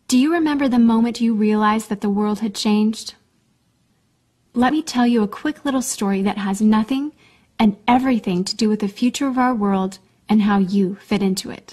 Do you remember the moment you realized that the world had changed? Let me tell you a quick little story that has nothing and everything to do with the future of our world and how you fit into it.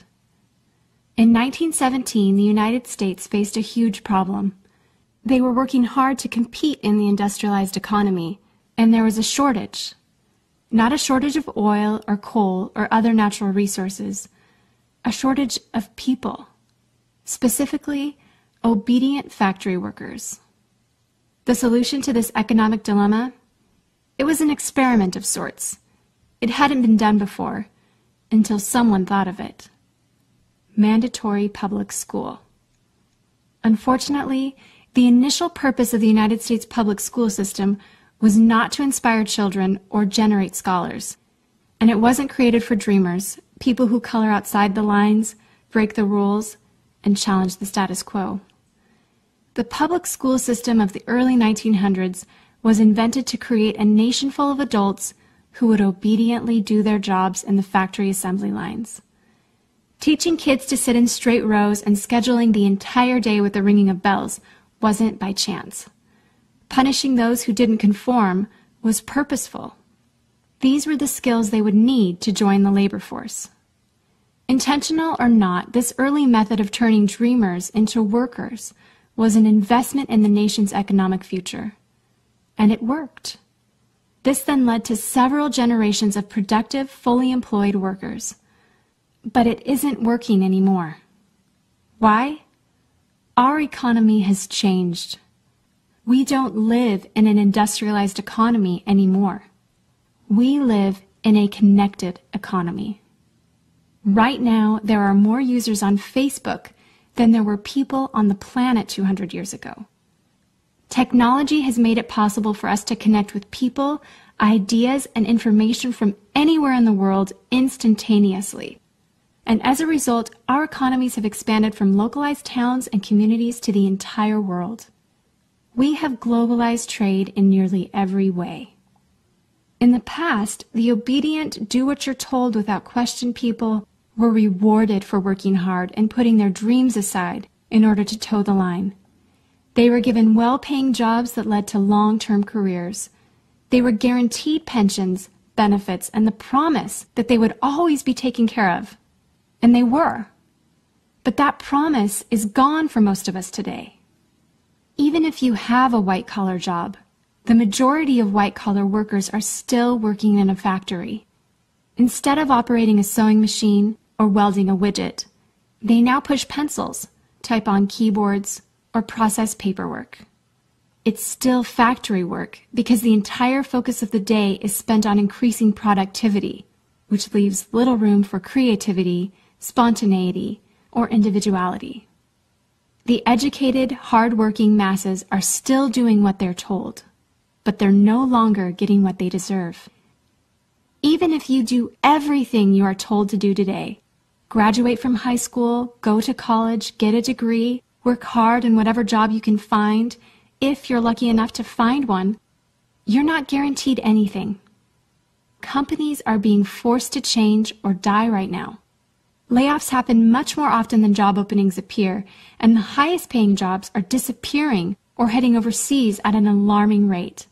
In 1917, the United States faced a huge problem. They were working hard to compete in the industrialized economy, and there was a shortage. Not a shortage of oil or coal or other natural resources, a shortage of people, specifically obedient factory workers. The solution to this economic dilemma? It was an experiment of sorts. It hadn't been done before, until someone thought of it. Mandatory public school. Unfortunately, the initial purpose of the United States public school system was not to inspire children or generate scholars. And it wasn't created for dreamers, people who color outside the lines, break the rules, and challenge the status quo. The public school system of the early 1900s was invented to create a nation full of adults who would obediently do their jobs in the factory assembly lines. Teaching kids to sit in straight rows and scheduling the entire day with the ringing of bells wasn't by chance. Punishing those who didn't conform was purposeful. These were the skills they would need to join the labor force. Intentional or not, this early method of turning dreamers into workers was an investment in the nation's economic future. And it worked. This then led to several generations of productive, fully employed workers. But it isn't working anymore. Why? Our economy has changed. We don't live in an industrialized economy anymore. We live in a connected economy. Right now, there are more users on Facebook than there were people on the planet 200 years ago. Technology has made it possible for us to connect with people, ideas, and information from anywhere in the world instantaneously. And as a result, our economies have expanded from localized towns and communities to the entire world. We have globalized trade in nearly every way. In the past, the obedient, do-what-you're-told without question people were rewarded for working hard and putting their dreams aside in order to toe the line. They were given well-paying jobs that led to long-term careers. They were guaranteed pensions, benefits, and the promise that they would always be taken care of. And they were. But that promise is gone for most of us today. Even if you have a white-collar job, the majority of white-collar workers are still working in a factory. Instead of operating a sewing machine or welding a widget, they now push pencils, type on keyboards, or process paperwork. It's still factory work because the entire focus of the day is spent on increasing productivity, which leaves little room for creativity, spontaneity, or individuality. The educated, hard-working masses are still doing what they're told, but they're no longer getting what they deserve. Even if you do everything you are told to do today, graduate from high school, go to college, get a degree, work hard in whatever job you can find, if you're lucky enough to find one, you're not guaranteed anything. Companies are being forced to change or die right now. Layoffs happen much more often than job openings appear, and the highest paying jobs are disappearing or heading overseas at an alarming rate.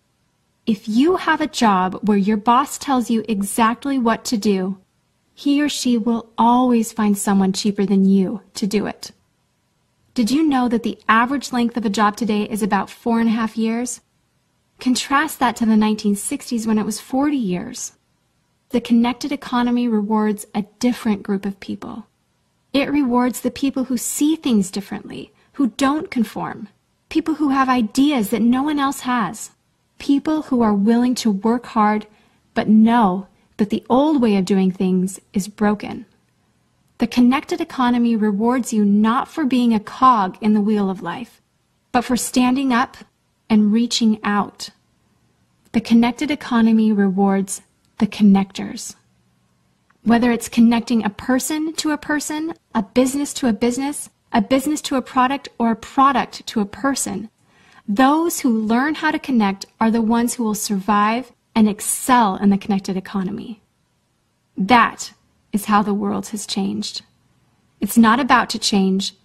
If you have a job where your boss tells you exactly what to do, he or she will always find someone cheaper than you to do it. Did you know that the average length of a job today is about 4.5 years? Contrast that to the 1960s when it was 40 years. The connected economy rewards a different group of people. It rewards the people who see things differently, who don't conform, people who have ideas that no one else has, people who are willing to work hard but know that the old way of doing things is broken. The connected economy rewards you not for being a cog in the wheel of life, but for standing up and reaching out. The connected economy rewards the connectors. Whether it's connecting a person to a person, a business to a business to a product, or a product to a person, those who learn how to connect are the ones who will survive and excel in the connected economy. That is how the world has changed. It's not about to change.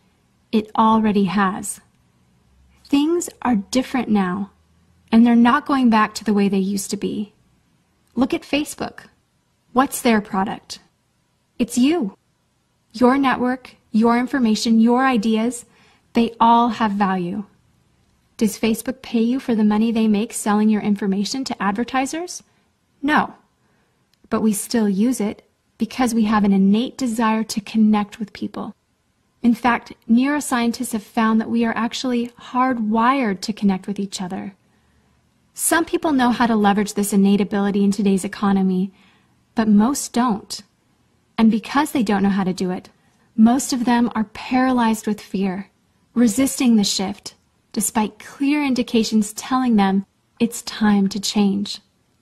It already has. Things are different now, and they're not going back to the way they used to be. Look at Facebook. What's their product? It's you. Your network, your information, your ideas, they all have value. Does Facebook pay you for the money they make selling your information to advertisers? No. But we still use it because we have an innate desire to connect with people. In fact, neuroscientists have found that we are actually hardwired to connect with each other. Some people know how to leverage this innate ability in today's economy, but most don't. And because they don't know how to do it, most of them are paralyzed with fear, resisting the shift, despite clear indications telling them it's time to change.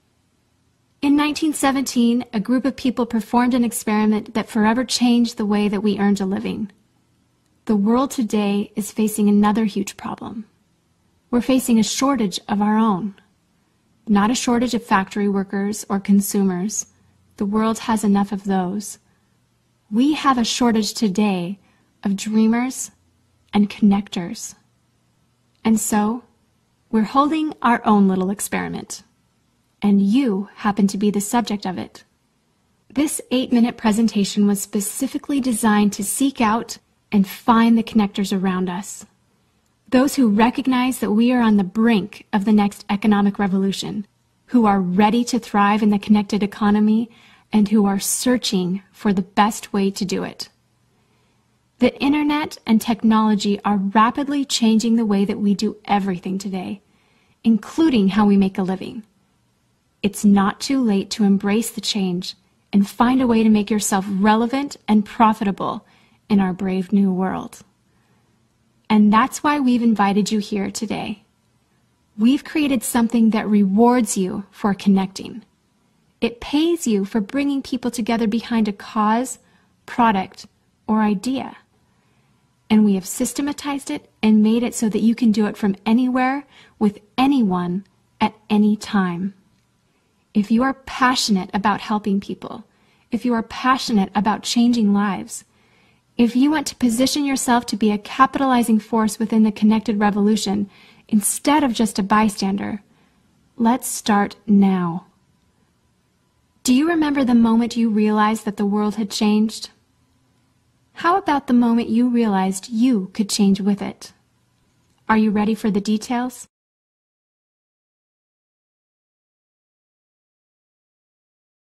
In 1917, a group of people performed an experiment that forever changed the way that we earned a living. The world today is facing another huge problem. We're facing a shortage of our own. Not a shortage of factory workers or consumers. The world has enough of those. We have a shortage today of dreamers and connectors. And so, we're holding our own little experiment. And you happen to be the subject of it. This 8-minute presentation was specifically designed to seek out and find the connectors around us. Those who recognize that we are on the brink of the next economic revolution, who are ready to thrive in the connected economy, and who are searching for the best way to do it. The internet and technology are rapidly changing the way that we do everything today, including how we make a living. It's not too late to embrace the change and find a way to make yourself relevant and profitable in our brave new world. And that's why we've invited you here today. We've created something that rewards you for connecting. It pays you for bringing people together behind a cause, product, or idea. And we have systematized it and made it so that you can do it from anywhere, with anyone, at any time. If you are passionate about helping people, if you are passionate about changing lives, if you want to position yourself to be a capitalizing force within the connected revolution instead of just a bystander, let's start now. Do you remember the moment you realized that the world had changed? How about the moment you realized you could change with it? Are you ready for the details?